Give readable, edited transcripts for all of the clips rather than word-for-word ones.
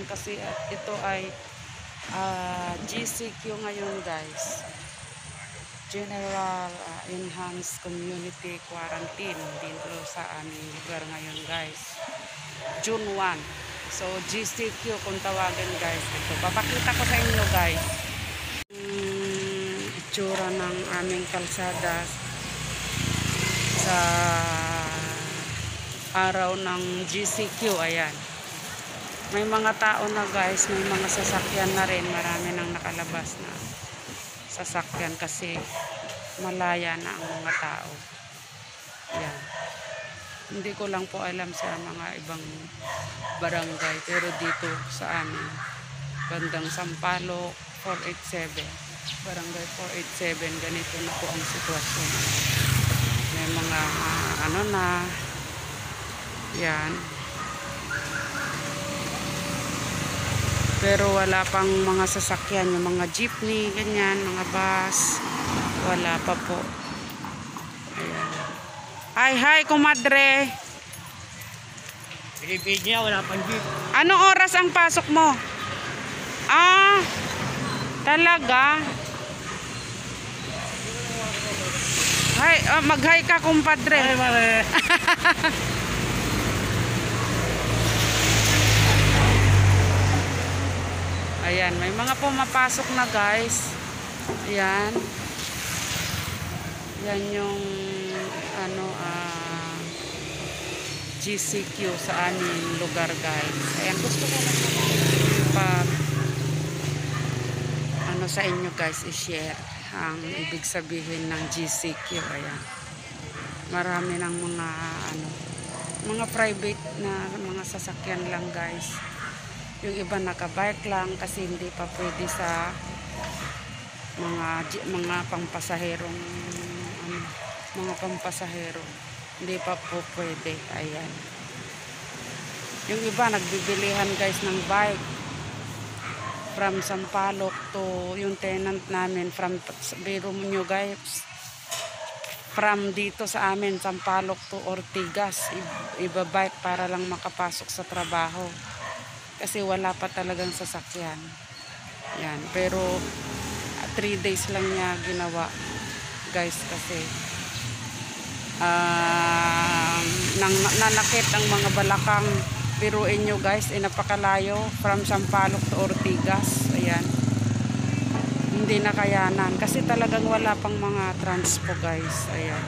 ngayon kasi ito ay GCQ ngayon guys. General Enhanced Community Quarantine dito sa aming lugar ngayon guys. June 1. So GCQ kung tawagin guys. Ito, papakita ko sa inyo guys. Itsura ng aming kalsada sa araw ng GCQ. Ayan. May mga tao na guys, may mga sasakyan na rin. Marami nang nakalabas na sasakyan kasi malaya na ang mga tao. Ayan. Hindi ko lang po alam sa mga ibang barangay, pero dito sa amin bandang Sampaloc 487, barangay 487, ganito na po ang sitwasyon. May mga ano na yan, pero wala pang mga sasakyan, yung mga jeepney ganyan, mga bus wala pa po. Ayan. Hi kumadre. Pilipid niya, wala pang jeep. Anong oras ang pasok mo? Talaga? Hi, mag-hi ka kumpadre. Ay, mare. Ayan, may mga pumapasok na guys. Ayan. Yan yung GCQ sa aming lugar guys. Ayan, gusto ko lang sa inyo guys i-share ang ibig sabihin ng GCQ. Ayan. Marami ng mga private na mga sasakyan lang guys. Yung iba nakabike lang kasi hindi pa pwede sa mga pampasaherong mga pampasahero. Hindi pa po pwede. Ayan. Yung iba nagbibilihan guys ng bike from Sampaloc to yung tenant namin from biro nyo guys, from dito sa amin Sampaloc to Ortigas, iba bike para lang makapasok sa trabaho kasi wala pa talagang sasakyan. Yan, pero 3 days lang niya ginawa guys kasi nanakit ang mga balakang. Biruin nyo guys, napakalayo from Sampaloc to Ortigas. Ayan, hindi nakayanan kasi talagang wala pang mga transpo guys. Ayan,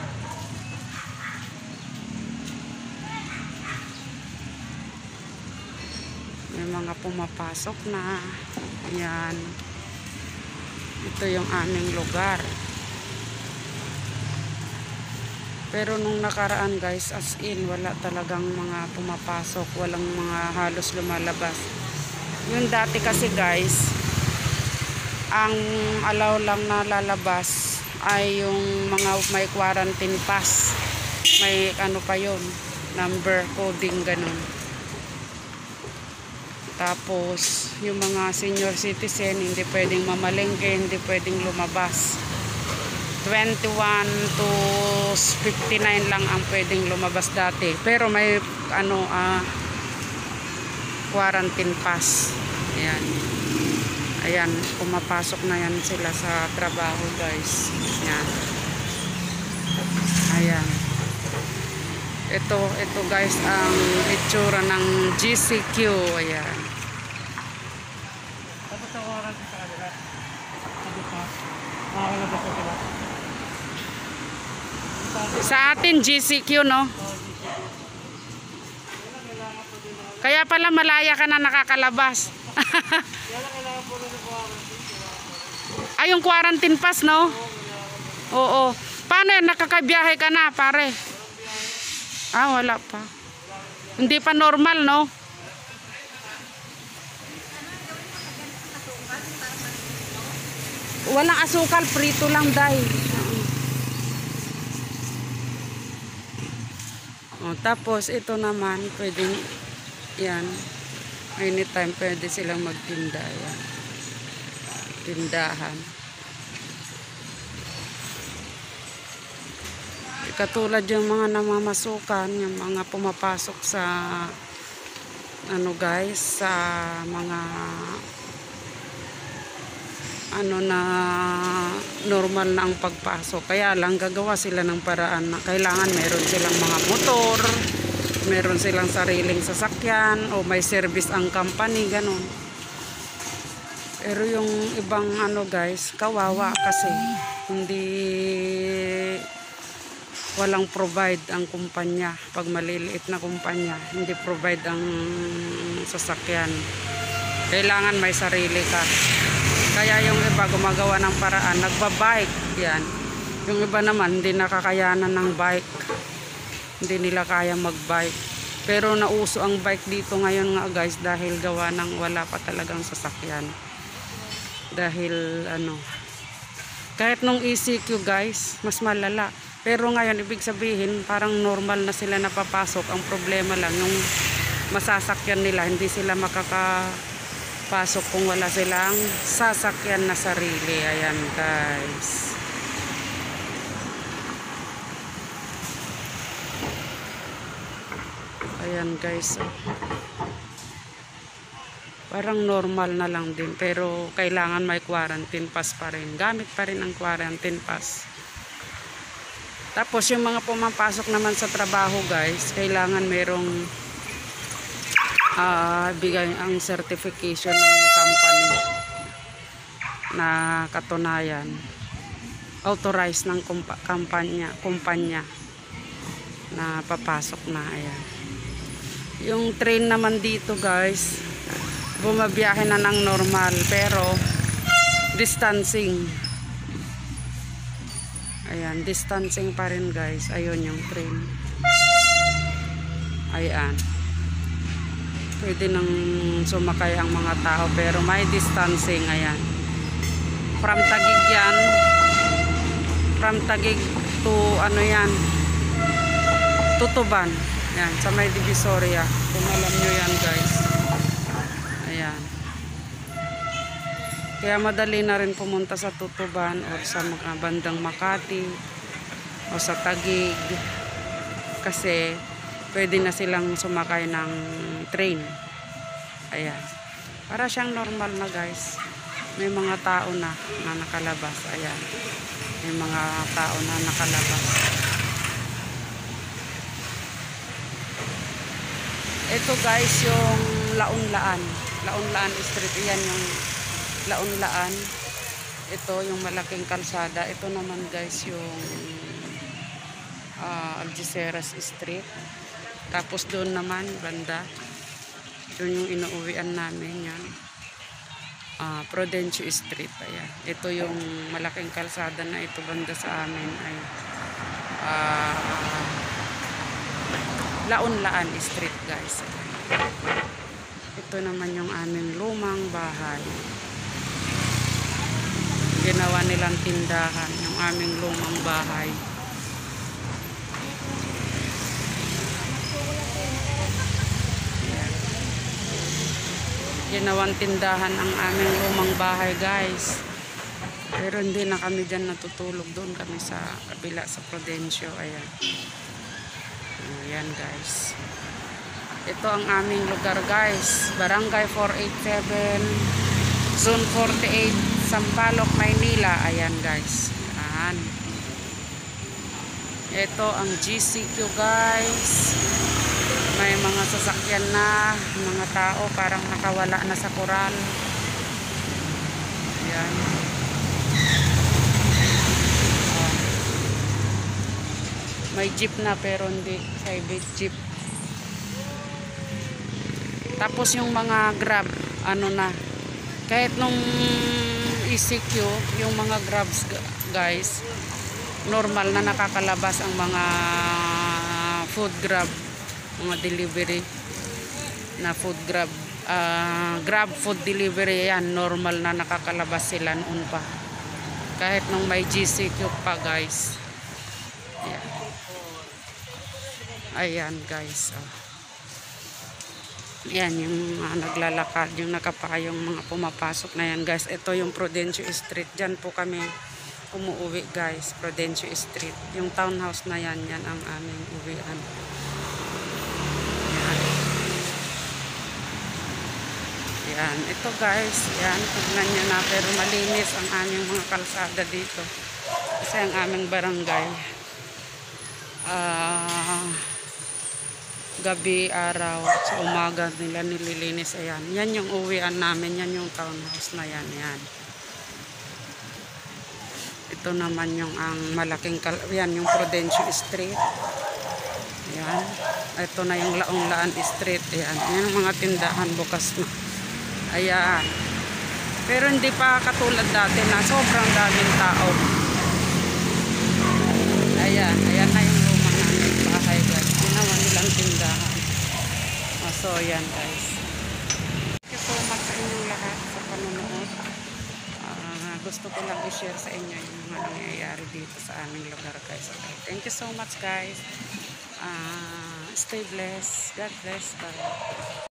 may mga pumapasok na. Ayan, ito yung aming lugar. Pero nung nakaraan guys, as in wala talagang mga pumapasok, walang mga halos lumalabas. Yung dati kasi guys, ang allow lang na lalabas ay yung mga may quarantine pass. May ano pa yun, number coding ganun. Tapos yung mga senior citizen hindi pwedeng mamalengke, hindi pwedeng lumabas. 21 to 59 lang ang pwedeng lumabas dati. Pero may quarantine pass. Ayan. Ayan, pumapasok na yan sila sa trabaho guys. Ayan. Ayan. Ito guys ang itsura ng GCQ. Ayan. Tapos sa oras sa kanila. Sabi pa, makakalabas ko sila. Sa atin GCQ no? Kaya pala malaya ka na nakakalabas. Ay, yung quarantine pass no? Oo. Paano yan? Nakakabiyahe ka na pare? Wala pa. Hindi pa normal no? Walang asukal, prito lang dahil. Tapos ito naman pwedeng yan, anytime pwede silang magtinda. Yan, tindahan. Katulad yung mga namamasukan, yung mga pumapasok sa ano guys, sa mga ano na normal na ang pagpasok. Kaya lang gagawa sila ng paraan na kailangan meron silang mga motor, meron silang sariling sasakyan, o may service ang company, ganun. Pero yung ibang ano guys, kawawa kasi hindi, walang provide ang kumpanya. Pag maliliit na kumpanya, hindi provide ang sasakyan. Kailangan may sarili ka. Kaya yung iba gumagawa ng paraan, nagbabike yan. Yung iba naman hindi nakakayanan ng bike, hindi nila kaya magbike. Pero nauso ang bike dito ngayon nga guys, dahil gawa ng wala pa talagang sasakyan. Dahil ano, kahit nung ECQ guys, mas malala. Pero ngayon ibig sabihin parang normal na sila napapasok. Ang problema lang yung masasakyan nila, hindi sila makakapasok kung wala silang sasakyan na sarili. Ayan guys. Ayan guys. Parang normal na lang din, pero kailangan may quarantine pass pa rin. Gamit pa rin ang quarantine pass. Tapos yung mga pumapasok naman sa trabaho guys, kailangan merong bigay ang certification ng company na katunayan, authorized ng kumpanya na papasok na. Ayan. Yung train naman dito guys, bumabiyahe na ng normal pero distancing. Ayan, distancing pa rin guys. Ayun yung train. Ayan. Pwede nang sumakay ang mga tao pero may distancing. Ayan. From Taguig yan. From Taguig to ano yan, Tutuban. Ayan, sa may Divisoria. Kung alam nyo yan guys. Ayan. Kaya madali na rin pumunta sa Tutuban o sa mga bandang Makati o sa Taguig kasi pwede na silang sumakay ng train. Ayan. Para siyang normal na guys. May mga tao na nakalabas. Ayan. May mga tao na nakalabas. Ito guys yung Launlaan. Launlaan Street. Ayan yung Launlaan. Ito yung malaking kalsada. Ito naman guys yung Algeciras Street. Tapos doon naman banda, doon yung inuuwian namin yan, Prudencio Street. Ayan. Ito yung malaking kalsada na ito banda sa amin ay Launlaan Street guys. Ito naman yung aming lumang bahay. Ginawa nilang tindahan yung aming lumang bahay. Ginawang tindahan ang aming lumang bahay guys. Pero hindi na kami dyan natutulog, doon kami sa kabila sa Prudencio. Ayan. Ayan guys. Ito ang aming lugar guys. Barangay 487 Zone 48, Sampaloc, Maynila. Ayan guys. Ayan. Ito ang GCQ guys. May mga sasakyan na, mga tao parang nakawala na sa koral. Ayan. May jeep na pero hindi private jeep. Tapos yung mga Grab, ano na, kahit nung ECQ, yung mga Grabs guys, normal na nakakalabas ang mga food Grab, mga delivery na food Grab, Grab food delivery. Yan, normal na nakakalabas sila noon pa, kahit nung may GCQ pa guys. Ayan, ayan guys. Yan yung naglalakad, yung nakapayong mga pumapasok na yan guys. Ito yung Prudencio Street. Diyan po kami umuwi guys, Prudencio Street. Yung townhouse na yan, yan ang aming uwian. Yan. Yan, ito guys, yan, tignan nyo na, pero malinis ang aming mga kalsada dito. Kasi ang aming barangay, gabi, araw, sa umaga nila nililinis. Ayan, yan yung uwian namin, yan yung townhouse na yan, yan. Ito naman yung ang malaking, yan yung Prudencio Street. Ayan, ito na yung Laong-Laan Street. Ayan, yan ang mga tindahan bukas na. Ayan. Pero hindi pa katulad dati na sobrang daming tao. Ayan, ayan na yung luma namin bahay guys. Ginawa nilang tindahan. So, ayan guys. Thank you so much sa inyong lahat sa panonood. Gusto ko lang i-share sa inyo yung mga nangyayari dito sa aming lugar guys. Okay. Thank you so much guys. Stay blessed. God bless. Bye.